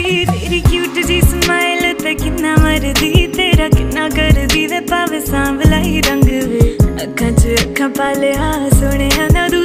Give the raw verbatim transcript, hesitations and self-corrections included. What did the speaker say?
तेरी क्यूट जी स्माइल ते किन्ना मरदी तेरा किन्ना करदी वे पावे सांवला ही रंग वे अखां च अखां पाले हा सोने ना